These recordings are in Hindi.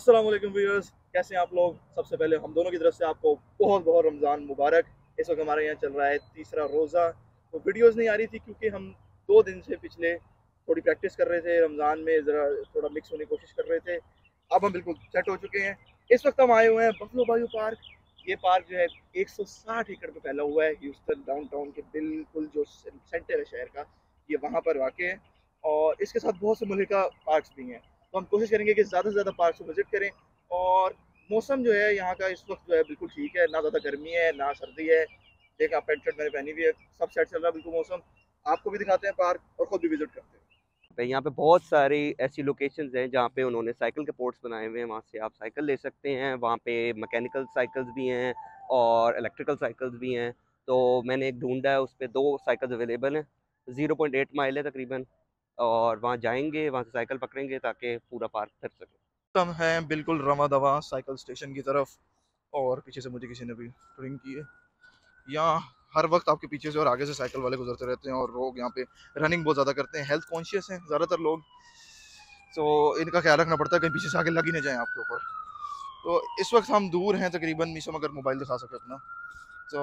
अस्सलाम वालेकुम व्यूअर्स, कैसे हैं आप लोग। सबसे पहले हम दोनों की तरफ से आपको बहुत बहुत रमज़ान मुबारक। इस वक्त हमारे यहाँ चल रहा है तीसरा रोज़ा। तो वीडियोस नहीं आ रही थी क्योंकि हम 2 दिन से पिछले थोड़ी प्रैक्टिस कर रहे थे, रमज़ान में ज़रा थोड़ा मिक्स होने की कोशिश कर रहे थे। अब हम बिल्कुल सेट हो चुके हैं। इस वक्त हम आए हुए हैं बफलो बायू पार्क। ये पार्क जो है 160 एकड़ पे फैला हुआ है ह्यूस्टन डाउनटाउन के बिल्कुल जो सेंटर है शहर का, ये वहाँ पर वाक़ है। और इसके साथ बहुत से मुल्का पार्क्स भी हैं। तो हम कोशिश करेंगे कि ज़्यादा से ज़्यादा पार्क को विज़िट करें। और मौसम जो है यहाँ का इस वक्त जो है बिल्कुल ठीक है, ना ज़्यादा गर्मी है ना सर्दी है। देखें आप, पेंट शर्ट मैंने पहनी हुई है, सब सेट चल रहा है बिल्कुल मौसम। आपको भी दिखाते हैं पार्क और ख़ुद भी विज़िट करते हैं। यहाँ पे बहुत सारी ऐसी लोकेशंस हैं जहाँ पे उन्होंने साइकिल के पोर्ट्स बनाए हुए हैं, वहाँ से आप साइकिल ले सकते हैं। वहाँ पे मैकेनिकल साइकिल्स भी हैं और इलेक्ट्रिकल साइकिल्स भी हैं। तो मैंने एक ढूंढा है, उस पर 2 साइकिल्स अवेलेबल हैं। 0.8 माइल है तकरीबन, और वहाँ जाएंगे, वहाँ से साइकिल पकड़ेंगे ताकि पूरा पार्क कर सकें। हम हैं बिल्कुल रवा दवा साइकिल स्टेशन की तरफ, और पीछे से मुझे किसी ने भी ड्रिंक की है। यहाँ हर वक्त आपके पीछे से और आगे से साइकिल वाले गुजरते रहते हैं, और लोग यहाँ पे रनिंग बहुत ज़्यादा करते हैं, हेल्थ कॉन्शियस हैं ज़्यादातर लोग। तो इनका ख्याल रखना पड़ता है कहीं पीछे से आगे लग ही नहीं जाए आपके ऊपर। तो इस वक्त हम दूर हैं तकरीबन, मीसम अगर मोबाइल दिखा सके अपना, तो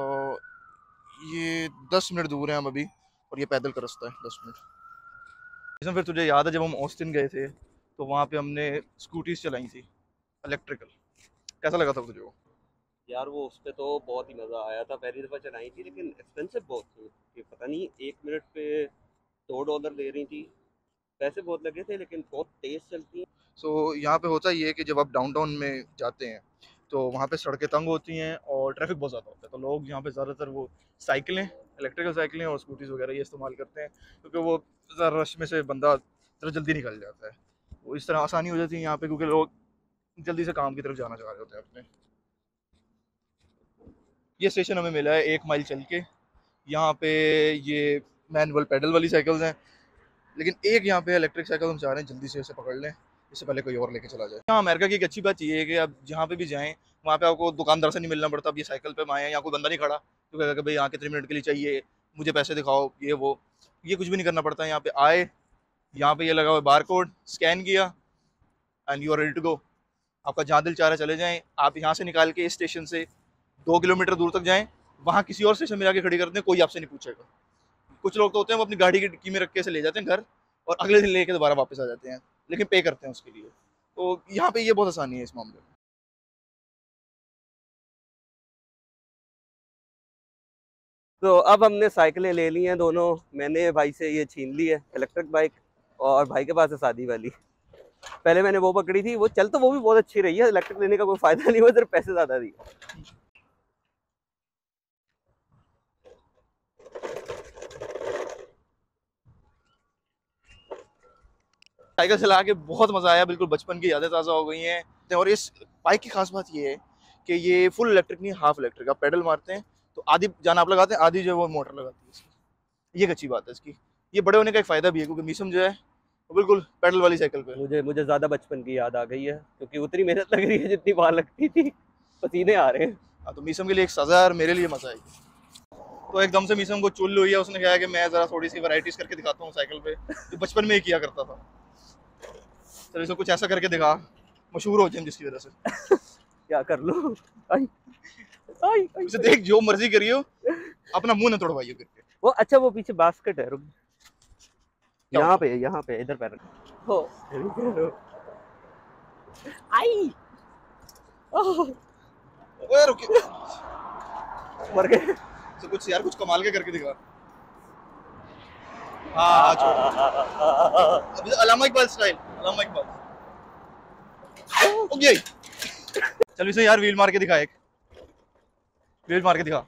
ये 10 मिनट दूर हैं हम अभी, और ये पैदल का रास्ता है 10 मिनट। इसमें फिर तुझे याद है जब हम ऑस्टिन गए थे तो वहाँ पे हमने स्कूटीज चलाई थी इलेक्ट्रिकल, कैसा लगा था तुझे वो? यार वो उस पर तो बहुत ही मज़ा आया था, पहली दफ़ा चलाई थी, लेकिन एक्सपेंसिव बहुत थी कि पता नहीं 1 मिनट पे $2 ले रही थी। पैसे बहुत लगे थे लेकिन बहुत तेज़ चलती हैं। सो यहाँ पे होता ये है कि जब आप डाउनटाउन में जाते हैं तो वहाँ पे सड़कें तंग होती हैं और ट्रैफिक बहुत ज़्यादा होता है, तो लोग यहाँ पे ज़्यादातर वो साइकिलें, इलेक्ट्रिकल साइकिलें और स्कूटीज़ वगैरह ये इस्तेमाल करते हैं, क्योंकि वो ज़रा रश में से बंदा ज़रा जल्दी निकल जाता है। वो इस तरह आसानी हो जाती है यहाँ पे, क्योंकि लोग जल्दी से काम की तरफ जाना चाह रहे होते हैं अपने। ये स्टेशन हमें मिला है 1 माइल चल के। यहाँ पे ये मैनुअल पेडल वाली साइकिल्स हैं, लेकिन एक यहाँ पे इलेक्ट्रिक साइकिल हम चाह रहे हैं जल्दी से उसे पकड़ लें, इससे पहले कोई और लेके चला जाए। यहाँ अमेरिका की एक अच्छी बात ये है कि आप जहाँ पे भी जाएं वहाँ पे आपको दुकानदार से नहीं मिलना पड़ता। अब ये साइकिल पे आए हैं, यहाँ कोई बंदा नहीं खड़ा तो कहेगा कि भाई यहाँ कितने मिनट के लिए चाहिए, मुझे पैसे दिखाओ, ये वो, ये कुछ भी नहीं करना पड़ता। यहाँ पे आए, यहाँ पे ये लगा हुआ बार कोड, स्कैन किया and you are ready to go. आपका जहाँ दिल चाह रहा चले जाएँ। आप यहाँ से निकाल के इस स्टेशन से 2 किलोमीटर दूर तक जाएँ, वहाँ किसी और स्टेशन में जाके खड़ी कर दें, कोई आपसे नहीं पूछेगा। कुछ लोग तो होते हैं वो अपनी गाड़ी की डिक्की में रख के से ले जाते हैं घर, और अगले दिन लेके दोबारा वापस आ जाते हैं, लेकिन पे करते हैं उसके लिए। तो यहाँ पे ये बहुत आसानी है इस मामले में। तो अब हमने साइकिलें ले ली हैं दोनों। मैंने भाई से ये छीन ली है इलेक्ट्रिक बाइक, और भाई के पास है सादी वाली। पहले मैंने वो पकड़ी थी, वो चल तो वो भी बहुत अच्छी रही है। इलेक्ट्रिक लेने का कोई फायदा नहीं हुआ, सिर्फ पैसे ज़्यादा दिए। साइकिल चला के बहुत मज़ा आया, बिल्कुल बचपन की यादें ताज़ा हो गई हैं। और इस बाइक की खास बात ये है कि ये फुल इलेक्ट्रिक नहीं, हाफ इलेक्ट्रिक। आप पेडल मारते हैं तो आधी जान आप लगाते हैं, आधी जो है वो मोटर लगाती है इसकी। ये एक अच्छी बात है इसकी। ये बड़े होने का एक फ़ायदा भी है, क्योंकि मीसम जो है वो बिल्कुल पेडल वाली साइकिल पे। मुझे ज़्यादा बचपन की याद आ गई है, क्योंकि उतनी मेहनत लग रही है जितनी वहाँ लगती थी। पसीने आ रहे हैं। हाँ, तो मीसम के लिए एक सज़ा है और मेरे लिए मज़ा आएगी। तो एकदम से मीसम को चुल हुई है, उसने कहा कि मैं ज़रा थोड़ी सी वैराइटीज़ करके दिखाता हूँ साइकिल पे, जो बचपन में ही किया करता था। चलो इसको कुछ ऐसा करके दिखा, मशहूर हो जाए जिसकी वजह से। क्या कर लो। आई, आई, आई, उसे देख, जो मर्जी करियो, अपना मुंह न तोड़वाइयो करके। वो अच्छा, वो पीछे बास्केट है, रुक। यहाँ पे इधर पैर हो। आई, ओए रुकिए, मर गए। तो कुछ यार, कुछ कमाल के करके दिखा। हाँ छोड़, अभी अल्लामा इकबाल स्टाइल, अल्लामा इकबाल। ओके, चल इसे यार व्हील मार के दिखा, एक व्हील मार के दिखा।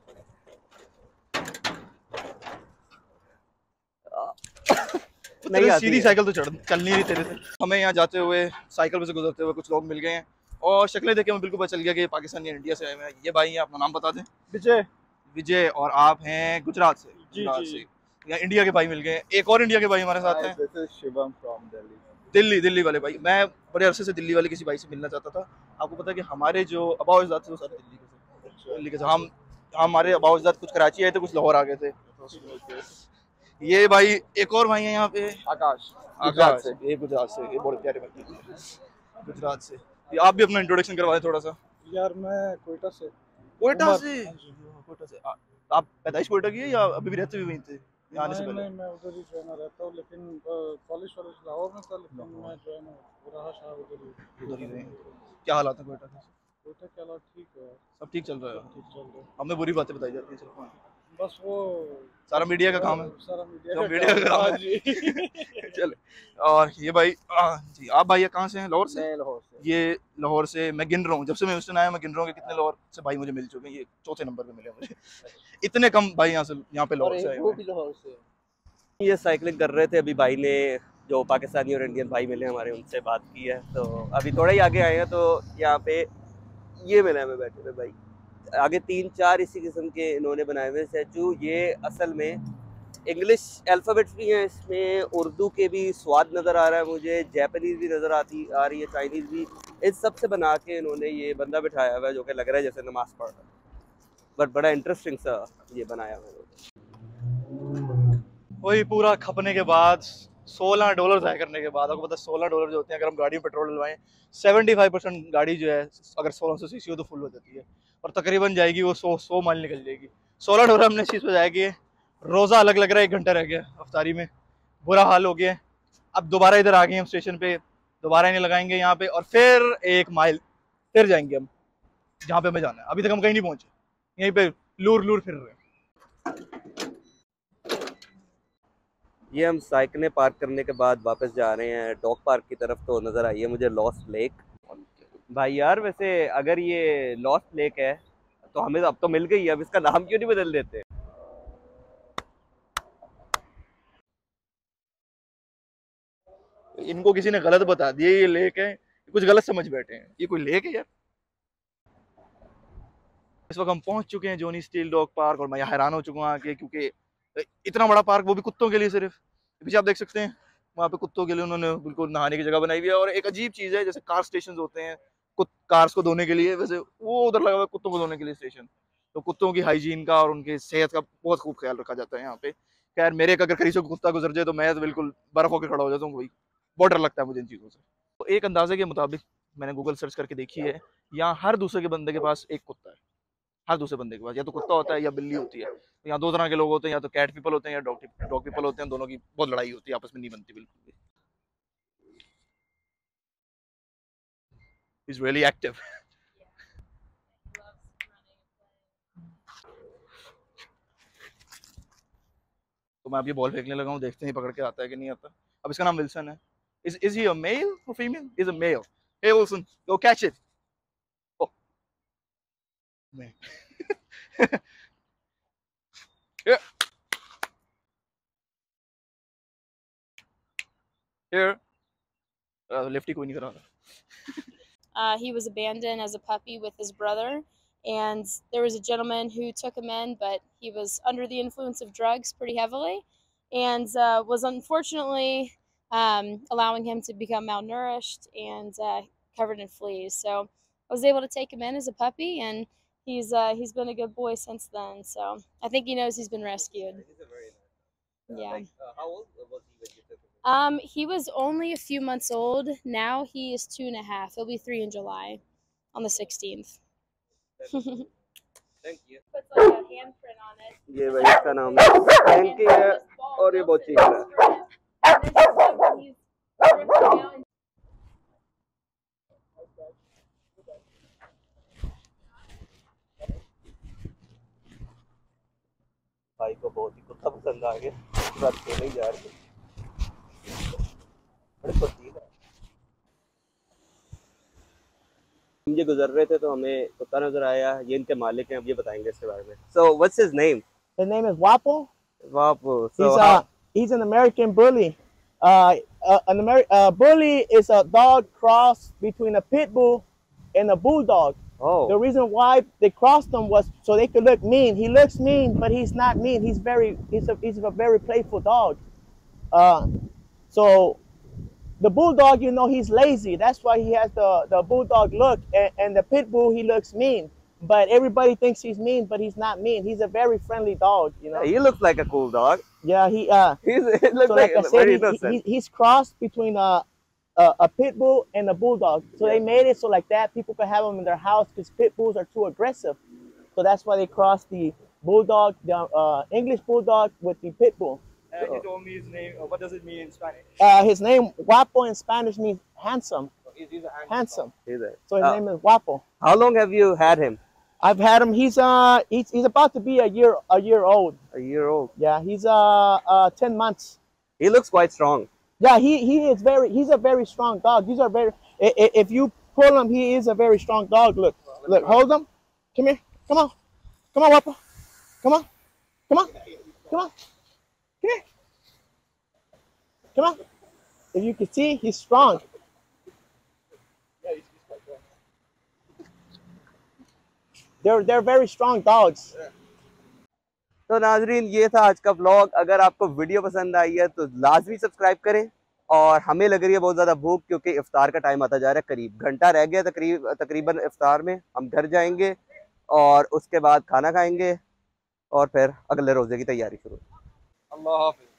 नहीं, सीधी साइकिल तो चल नहीं रही तेरे से। हमें यहाँ जाते हुए, साइकिल पे से गुजरते हुए कुछ लोग मिल गए हैं, और शक्लें देख के हमें बिल्कुल पता चल गया कि ये पाकिस्तानी इंडिया से आए हुए हैं। ये भाई हैं, अपना नाम बता दें। विजय। विजय, और आप हैं गुजरात से? गुजरात से। यहाँ इंडिया के भाई मिल गए। एक और इंडिया के भाई हमारे साथ हैं, शिवम फ्रॉम दिल्ली वाले भाई। मैं बड़े अरसे से दिल्ली वाले किसी भाई से मिलना चाहता था। आपको पता है कि हमारे जो अबाव अजदाद थे वो सारे दिल्ली के थे। हम हमारे अबाव अजदाद कुछ कराची आए थे, कुछ लाहौर आ गए थे। ये भाई एक और भाई है यहाँ पे, आकाश, आकाश, ये गुजरात से, ये बड़े प्यारे भाई गुजरात से। आप भी अपना इंट्रोडक्शन करवाएं थोड़ा सा। यार मैं कोयटा से। कोयटा उमर, से? हाँ जी। कोयटा से आप पैदाइश कोयटा की है या अभी भी रहते भी वहीं थे या आने से नहीं पहले? नहीं, मैं उधर ही जो है ना रहता हूँ, लेकिन कॉलेज वॉलेज लाहौर में था, लेकिन मैं जो है ना रहा शाह उधर ही। उधर ही रहे। क्या हालात है कोयटा के? कोयटा के हालात ठीक है, सब ठीक चल रहा सब है? ठीक चल रहा है। हमें बुरी बातें बताई जाती हैं सिर्फ। बस वो सारा मीडिया का काम है। सारा मीडिया सब का मीडिया का काम हाँ है। जी। चल, और ये भाई जी आप भाई कहाँ से हैं? लाहौर से? मैं लाहौर से। ये लाहौर से मैं गिन रहा हूँ, जब से मैं ह्यूस्टन आया मैं गिन रहा हूँ कि कितने लाहौर से भाई मुझे मिल चुके हैं। ये चौथे नंबर पे मिले मुझे। इतने कम भाई यहाँ पे लाहौर से आए वो हुए भी हैं। लाहौर से। ये साइकिलिंग कर रहे थे, अभी भाई ने जो पाकिस्तानी और इंडियन भाई मिले हमारे उनसे बात की है, तो अभी थोड़ा ही आगे आए हैं तो यहाँ पे ये मिला हमें बैठे हुए भाई। आगे 3-4 इसी किस्म के इन्होंने बनाए हुए स्टैचू। ये असल में इंग्लिश अल्फ़ाबेट्स भी हैं इसमें, उर्दू के भी स्वाद नज़र आ रहा है मुझे, जैपनीज़ भी नज़र आ रही है, चाइनीज़ भी। इन सब से बना के इन्होंने ये बंदा बिठाया हुआ है जो कि लग रहा है जैसे नमाज़ पढ़ रहा है, बट बड़ा इंटरेस्टिंग सा ये बनाया हुआ है। वही पूरा खपने के बाद $16 ज़ाया करने के बाद, आपको पता है $16 जो होते हैं अगर हम गाड़ी में पेट्रोल डलवाएं, 75% गाड़ी जो है अगर 1600 सीसी हो तो फुल हो जाती है, और तकरीबन जाएगी वो 100 माइल निकल जाएगी। $16 हमने इस चीज़ पर ज़ाया किए। रोज़ा अलग लग रहा है, 1 घंटा रह गया अफ्तारी में, बुरा हाल हो गया। अब दोबारा इधर आ गए हम स्टेशन पे, दोबारा इन्हें लगाएंगे यहाँ पे और फिर 1 माइल फिर जाएंगे हम जहाँ पे हमें जाना है। अभी तक हम कहीं नहीं पहुँचे, यहीं पे लूर लूर फिर रहे हैं। ये हम साइकिलें पार्क करने के बाद वापस जा रहे हैं डॉग पार्क की तरफ, तो नज़र आई है मुझे लॉस्ट लेक। भाई यार वैसे अगर ये लॉस्ट लेक है तो हमें अब तो मिल गई है, अब इसका नाम क्यों नहीं बदल देते? इनको किसी ने गलत बता दिया ये लेक है, कुछ गलत समझ बैठे हैं। ये कोई लेक है यार? इस वक्त हम पहुंच चुके हैं जोनी स्टील डॉग पार्क, और मैं हैरान हो चुका हूँ आके, क्योंकि इतना बड़ा पार्क, वो भी कुत्तों के लिए सिर्फ। पीछे आप देख सकते हैं वहाँ पे कुत्तों के लिए उन्होंने बिल्कुल नहाने की जगह बनाई हुई है। और एक अजीब चीज़ है, जैसे कार स्टेशन होते हैं कार्स को धोने के लिए, वैसे वो उधर लगा हुआ है कुत्तों को धोने के लिए स्टेशन। तो कुत्तों की हाइजीन का और उनकी सेहत का बहुत खूब ख्याल रखा जाता है यहाँ पे। खैर मेरे अगर कहीं से कुत्ता गुजर जाए तो मैं तो बिल्कुल बर्फ होकर खड़ा हो जाता हूँ भाई, बहुत डर लगता है मुझे इन चीज़ों से। तो एक अंदाजे के मुताबिक मैंने गूगल सर्च करके देखी है, यहाँ हर दूसरे के बंदे के पास एक कुत्ता है। हर दूसरे बंदे के पास या तो कुत्ता होता है या बिल्ली होती है। तो यहाँ 2 तरह के लोग होते हैं, या तो कैट पीपल होते हैं या डॉग पीपल होते हैं। दोनों की बहुत लड़ाई होती है, आपस में नहीं बनती बिल्कुल भी। He's really active. तो मैं अब ये बॉल फेंकने लगा हूँ, देखते हैं पकड़ के आता है कि नहीं आता। अब इसका नाम विल्सन है। Is he a male or female? He's a male. Hey Wilson, go catch it. Oh. Man. Here. Here. Lefty कोई नहीं करा रहा। He was abandoned as a puppy with his brother, and there was a gentleman who took him in, but he was under the influence of drugs pretty heavily, and was unfortunately allowing him to become malnourished and covered in fleas. So I was able to take him in as a puppy, and he's been a good boy since then. So I think he knows he's been rescued. Yeah. Like, how old was he when you took him? He was only a few months old. Now he is 2.5. He'll be 3 in July, on the 16th. Thank you. Puts like a handprint on it. ये भाई इसका नाम है फ्रैंकी है और ये बहुत चीज है। भाई को बहुत ही कुत्ता पसंद आ गया, बात खेलने ही जा रही है। बड़े पसंद है। हम ये गुजर रहे थे तो हमें कुत्ता नजर आया, ये इनके मालिक हैं, अब ये बताएंगे इसके बारे में। So what's his name? His name is Wapo. Wapo. So he's an American bully. Bully is a dog cross between a pit bull and a bulldog. Oh. The reason why they crossed them was so they could look mean. He looks mean, but he's not mean. He's a very playful dog. So the bulldog, you know, he's lazy. That's why he has the bulldog look, and the pit bull, he looks mean. But everybody thinks he's mean, but he's not mean. He's a very friendly dog, you know. He looks like a cool dog. Yeah, He looks so like I very said, innocent. he's crossed between a a pit bull and a bulldog. So they made it so like that people could have them in their house because pit bulls are too aggressive. So that's why they crossed the bulldog, the English bulldog with the pit bull. He told me his name. What does it mean in Spanish? His name Guapo in Spanish means handsome. He's a Handsome. He's a- So his name is Guapo. How long have you had him? I've had him. He's about to be a year old. A year old. Yeah, he's 10 months. He looks quite strong. Yeah, he's a very strong dog. These are very, if you pull him, he is a very strong dog. Look, hold him. Come here. Come on, Guapo. Come on. Come on. Come here. Come on. If you can see, he's strong. They're very strong dogs. तो नाजरीन, ये था आज का व्लॉग। अगर आपको वीडियो पसंद आई है तो लाजमी सब्सक्राइब करें। और हमें लग रही है बहुत ज़्यादा भूख, क्योंकि इफ्तार का टाइम आता जा रहा है, करीब घंटा रह गया तकरीबन इफ्तार में। हम घर जाएंगे और उसके बाद खाना खाएंगे और फिर अगले रोज़े की तैयारी शुरू। अल्लाह हाफिज़।